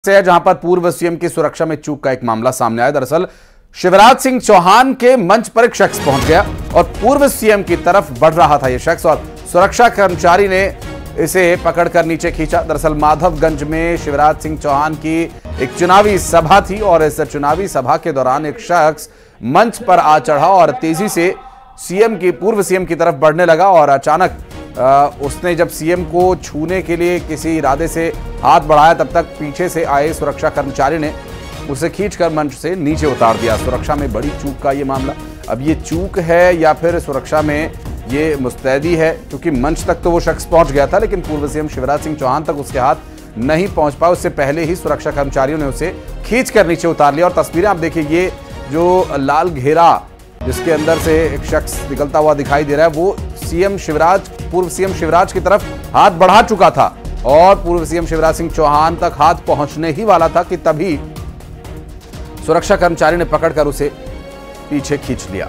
से है जहां पर पूर्व सीएम की सुरक्षा में चूक का एक मामला सामने आया। दरअसल शिवराज सिंह चौहान के मंच पर एक शख्स पहुंच गया और पूर्व सीएम की तरफ बढ़ रहा था यह शख्स, और सुरक्षा कर्मचारी ने इसे पकड़कर नीचे खींचा। दरअसल माधवगंज में शिवराज सिंह चौहान की एक चुनावी सभा थी और इस चुनावी सभा के दौरान एक शख्स मंच पर आ चढ़ा और तेजी से पूर्व सीएम की तरफ बढ़ने लगा और अचानक उसने जब सीएम को छूने के लिए किसी इरादे से हाथ बढ़ाया, तब तक पीछे से आए सुरक्षा कर्मचारी ने उसे खींचकर मंच से नीचे उतार दिया। सुरक्षा में बड़ी चूक का ये मामला। अब ये चूक है या फिर सुरक्षा में ये मुस्तैदी है, क्योंकि मंच तक तो वो शख्स पहुंच गया था लेकिन पूर्व सीएम शिवराज सिंह चौहान तक उसके हाथ नहीं पहुंच पाए। उससे पहले ही सुरक्षा कर्मचारियों ने उसे खींचकर नीचे उतार लिया। और तस्वीरें आप देखिए, ये जो लाल घेरा जिसके अंदर से एक शख्स निकलता हुआ दिखाई दे रहा है, वो पूर्व सीएम शिवराज की तरफ हाथ बढ़ा चुका था और पूर्व सीएम शिवराज सिंह चौहान तक हाथ पहुंचने ही वाला था कि तभी सुरक्षा कर्मचारी ने पकड़कर उसे पीछे खींच लिया।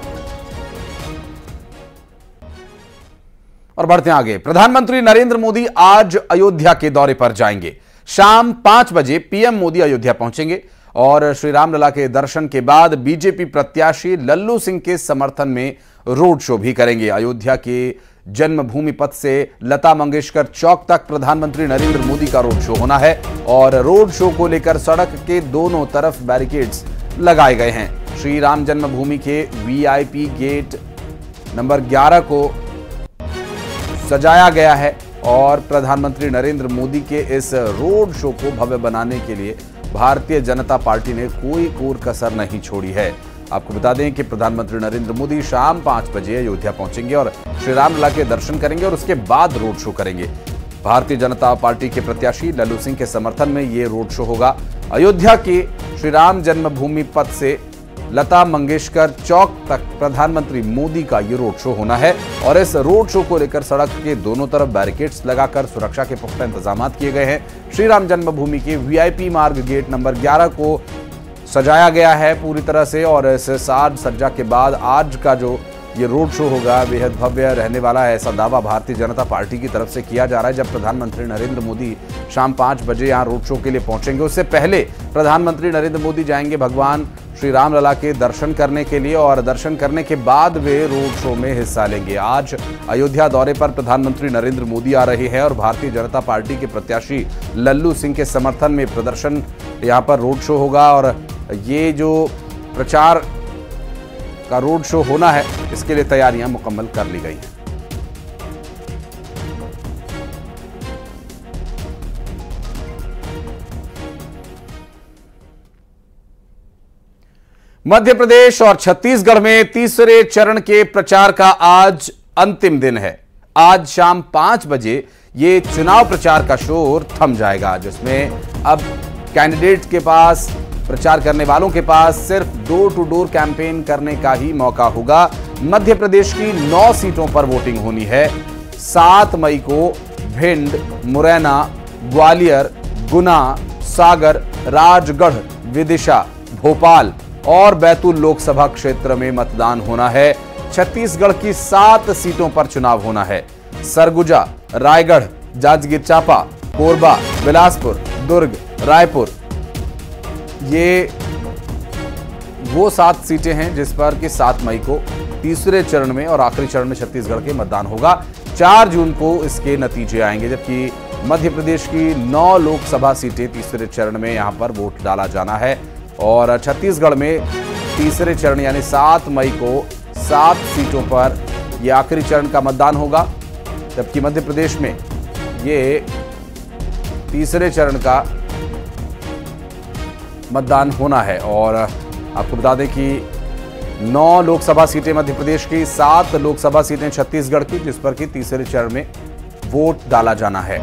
और बढ़ते हैं आगे। प्रधानमंत्री नरेंद्र मोदी आज अयोध्या के दौरे पर जाएंगे। शाम 5 बजे पीएम मोदी अयोध्या पहुंचेंगे और श्री रामलला के दर्शन के बाद बीजेपी प्रत्याशी लल्लू सिंह के समर्थन में रोड शो भी करेंगे। अयोध्या के जन्मभूमि पथ से लता मंगेशकर चौक तक प्रधानमंत्री नरेंद्र मोदी का रोड शो होना है और रोड शो को लेकर सड़क के दोनों तरफ बैरिकेड्स लगाए गए हैं। श्री राम जन्मभूमि के वीआईपी गेट नंबर 11 को सजाया गया है और प्रधानमंत्री नरेंद्र मोदी के इस रोड शो को भव्य बनाने के लिए भारतीय जनता पार्टी ने कोई कोर कसर नहीं छोड़ी है। आपको बता दें कि प्रधानमंत्री नरेंद्र मोदी शाम 5 बजे अयोध्या पहुंचेंगे और श्री रामलला के दर्शन करेंगे और उसके बाद रोड शो करेंगे। भारतीय जनता पार्टी के प्रत्याशी लल्लू सिंह के समर्थन में ये रोड शो होगा। अयोध्या के श्री राम जन्मभूमि पथ से लता मंगेशकर चौक तक प्रधानमंत्री मोदी का ये रोड शो होना है और इस रोड शो को लेकर सड़क के दोनों तरफ बैरिकेड्स लगाकर सुरक्षा के पुख्ता इंतजाम किए गए हैं। श्री राम जन्मभूमि के वीआईपी मार्ग गेट नंबर 11 को सजाया गया है पूरी तरह से और इस साज सज्जा के बाद आज का जो ये रोड शो होगा बेहद भव्य रहने वाला है, ऐसा दावा भारतीय जनता पार्टी की तरफ से किया जा रहा है। जब प्रधानमंत्री नरेंद्र मोदी शाम 5 बजे यहाँ रोड शो के लिए पहुंचेंगे, उससे पहले प्रधानमंत्री नरेंद्र मोदी जाएंगे भगवान श्री रामलला के दर्शन करने के लिए और दर्शन करने के बाद वे रोड शो में हिस्सा लेंगे। आज अयोध्या दौरे पर प्रधानमंत्री नरेंद्र मोदी आ रहे हैं और भारतीय जनता पार्टी के प्रत्याशी लल्लू सिंह के समर्थन में प्रदर्शन यहाँ पर रोड शो होगा और ये जो प्रचार का रोड शो होना है, इसके लिए तैयारियां मुकम्मल कर ली गई हैं। मध्य प्रदेश और छत्तीसगढ़ में तीसरे चरण के प्रचार का आज अंतिम दिन है। आज शाम 5 बजे ये चुनाव प्रचार का शोर थम जाएगा, जिसमें अब कैंडिडेट के पास, प्रचार करने वालों के पास सिर्फ डोर टू डोर कैंपेन करने का ही मौका होगा। मध्य प्रदेश की 9 सीटों पर वोटिंग होनी है। 7 मई को भिंड, मुरैना, ग्वालियर, गुना, सागर, राजगढ़, विदिशा, भोपाल और बैतूल लोकसभा क्षेत्र में मतदान होना है। छत्तीसगढ़ की 7 सीटों पर चुनाव होना है। सरगुजा, रायगढ़, जांजगीर चांपा, कोरबा, बिलासपुर, दुर्ग, रायपुर, ये वो 7 सीटें हैं जिस पर कि 7 मई को तीसरे चरण में और आखिरी चरण में छत्तीसगढ़ के मतदान होगा। 4 जून को इसके नतीजे आएंगे, जबकि मध्य प्रदेश की 9 लोकसभा सीटें तीसरे चरण में यहां पर वोट डाला जाना है और छत्तीसगढ़ में तीसरे चरण यानी 7 मई को 7 सीटों पर यह आखिरी चरण का मतदान होगा, जबकि मध्य प्रदेश में ये तीसरे चरण का मतदान होना है। और आपको बता दें कि 9 लोकसभा सीटें मध्य प्रदेश की, 7 लोकसभा सीटें छत्तीसगढ़ की, जिस पर कि तीसरे चरण में वोट डाला जाना है।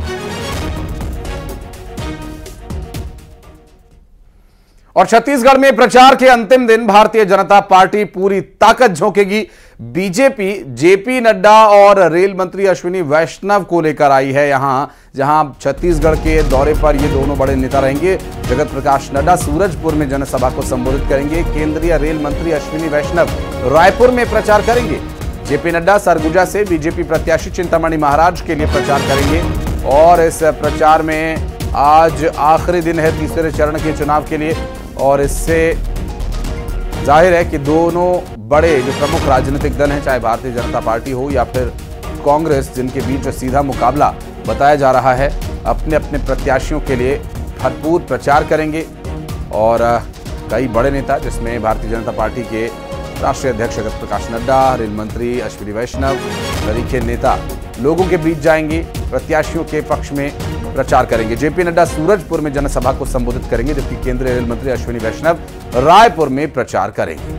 और छत्तीसगढ़ में प्रचार के अंतिम दिन भारतीय जनता पार्टी पूरी ताकत झोंकेगी। बीजेपी जेपी नड्डा और रेल मंत्री अश्विनी वैष्णव को लेकर आई है यहां, जहां छत्तीसगढ़ के दौरे पर ये दोनों बड़े नेता रहेंगे। जगत प्रकाश नड्डा सूरजपुर में जनसभा को संबोधित करेंगे। केंद्रीय रेल मंत्री अश्विनी वैष्णव रायपुर में प्रचार करेंगे। जेपी नड्डा सरगुजा से बीजेपी प्रत्याशी चिंतामणि महाराज के लिए प्रचार करेंगे और इस प्रचार में आज आखिरी दिन है तीसरे चरण के चुनाव के लिए और इससे जाहिर है कि दोनों बड़े जो प्रमुख राजनीतिक दल हैं, चाहे भारतीय जनता पार्टी हो या फिर कांग्रेस, जिनके बीच सीधा मुकाबला बताया जा रहा है, अपने अपने प्रत्याशियों के लिए भरपूर प्रचार करेंगे। और कई बड़े नेता, जिसमें भारतीय जनता पार्टी के राष्ट्रीय अध्यक्ष जगत प्रकाश नड्डा, रेल मंत्री अश्विनी वैष्णव, तरीके नेता लोगों के बीच जाएंगे, प्रत्याशियों के पक्ष में प्रचार करेंगे। जेपी नड्डा सूरजपुर में जनसभा को संबोधित करेंगे, जबकि केंद्रीय रेल मंत्री अश्विनी वैष्णव रायपुर में प्रचार करेंगे।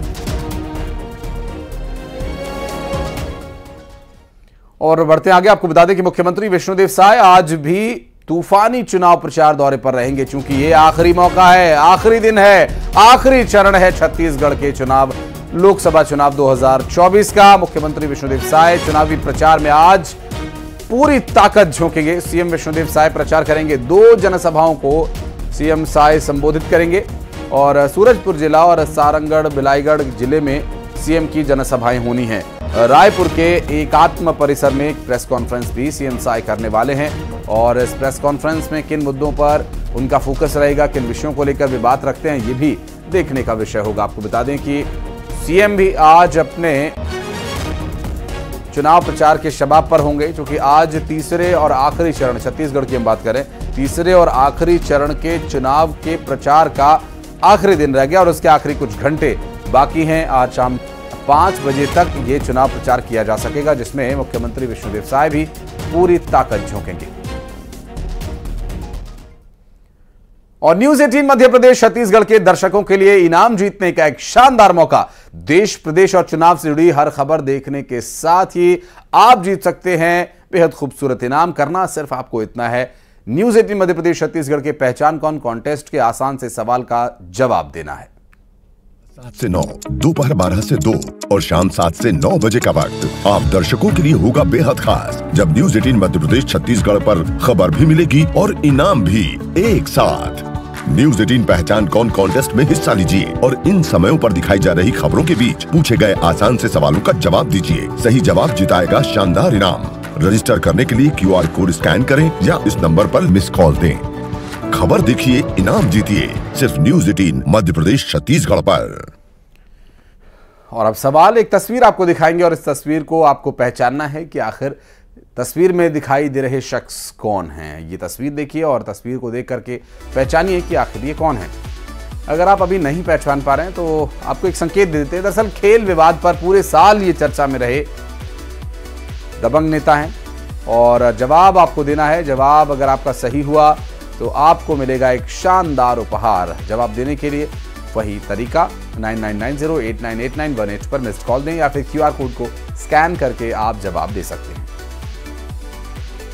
और बढ़ते आगे, आपको बता दें कि मुख्यमंत्री विष्णुदेव साय आज भी तूफानी चुनाव प्रचार दौरे पर रहेंगे, क्योंकि ये आखिरी मौका है, आखिरी दिन है, आखिरी चरण है छत्तीसगढ़ के चुनाव, लोकसभा चुनाव 2024 का। मुख्यमंत्री विष्णुदेव साय चुनावी प्रचार में आज पूरी ताकत झोंकेंगे। सीएम विष्णुदेव साय प्रचार करेंगे, 2 जनसभाओं को सीएम साय संबोधित करेंगे और सूरजपुर जिला और सारंगढ़ बिलाईगढ़ जिले में सीएम की जनसभाएं होनी हैं। रायपुर के एकात्म परिसर में एक प्रेस कॉन्फ्रेंस भी सीएम साय करने वाले हैं और इस प्रेस कॉन्फ्रेंस में किन मुद्दों पर उनका फोकस रहेगा, किन विषयों को लेकर वे बात रखते हैं, ये भी देखने का विषय होगा। आपको बता दें कि सीएम भी आज अपने चुनाव प्रचार के शबाब पर होंगे, क्योंकि आज तीसरे और आखिरी चरण, छत्तीसगढ़ की हम बात करें, तीसरे और आखिरी चरण के चुनाव के प्रचार का आखिरी दिन रह गया और उसके आखिरी कुछ घंटे बाकी हैं। आज शाम 5 बजे तक ये चुनाव प्रचार किया जा सकेगा, जिसमें मुख्यमंत्री विष्णुदेव साय भी पूरी ताकत झोंकेंगे। और न्यूज 18 मध्य प्रदेश छत्तीसगढ़ के दर्शकों के लिए इनाम जीतने का एक शानदार मौका। देश, प्रदेश और चुनाव से जुड़ी हर खबर देखने के साथ ही आप जीत सकते हैं बेहद खूबसूरत इनाम। करना सिर्फ आपको इतना है, न्यूज 18 मध्य प्रदेश छत्तीसगढ़ के पहचान कौन कॉन्टेस्ट के आसान से सवाल का जवाब देना है। 7 से 9, दोपहर 12 से 2 और शाम 7 से 9 बजे का वक्त आप दर्शकों के लिए होगा बेहद खास, जब न्यूज 18 मध्य प्रदेश छत्तीसगढ़ पर खबर भी मिलेगी और इनाम भी एक साथ। न्यूज 18 पहचान कौन कॉन्टेस्ट में हिस्सा लीजिए और इन समयों पर दिखाई जा रही खबरों के बीच पूछे गए आसान से सवालों का जवाब दीजिए। सही जवाब जिताएगा शानदार इनाम। रजिस्टर करने के लिए QR कोड स्कैन करें या इस नंबर पर मिस कॉल दें। खबर देखिए, इनाम जीतिए, सिर्फ न्यूज 18 मध्य प्रदेश छत्तीसगढ़ पर। और अब सवाल, एक तस्वीर आपको दिखाएंगे और इस तस्वीर को आपको पहचानना है कि आखिर तस्वीर में दिखाई दे रहे शख्स कौन हैं। ये तस्वीर देखिए और तस्वीर को देख करके पहचानिए कि आखिर ये कौन है। अगर आप अभी नहीं पहचान पा रहे हैं तो आपको एक संकेत दे देते हैं। दरअसल खेल विवाद पर पूरे साल ये चर्चा में रहे दबंग नेता हैं और जवाब आपको देना है। जवाब अगर आपका सही हुआ तो आपको मिलेगा एक शानदार उपहार। जवाब देने के लिए वही तरीका 9990898918 पर मिस्ड कॉल दें या फिर QR कोड को स्कैन करके आप जवाब दे सकते हैं।